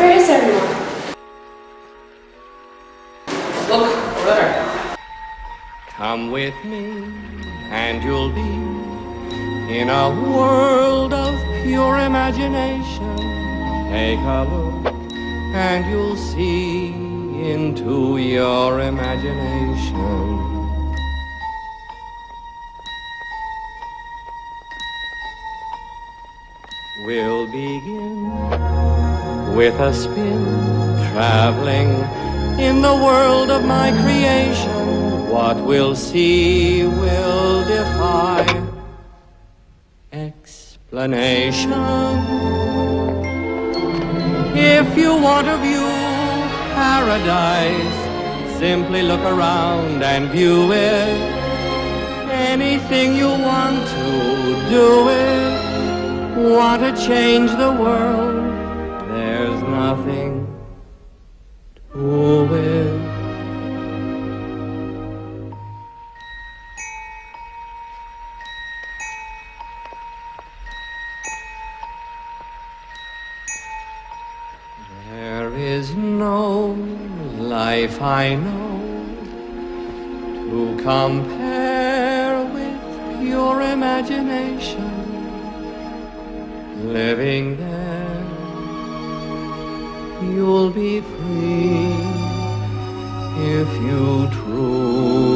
Where is everyone? Look, over there. Come with me, and you'll be in a world of pure imagination. Take a look, and you'll see into your imagination. We'll begin with a spin, traveling in the world of my creation. What we'll see will defy explanation. If you want to view paradise, simply look around and view it. Anything you want to do it. Want to change the world, there's nothing to it. There is no life I know to compare with pure imagination. Living there, you'll be free if you truly